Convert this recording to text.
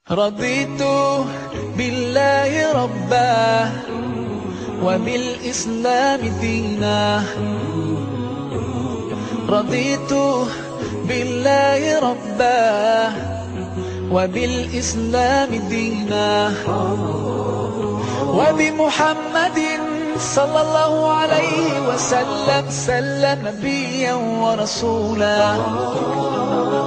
رضيت بالله ربا وبالإسلام دينا. رضيت بالله ربا وبالإسلام دينا وبمحمد صلى الله عليه وسلم نبيا ورسولا.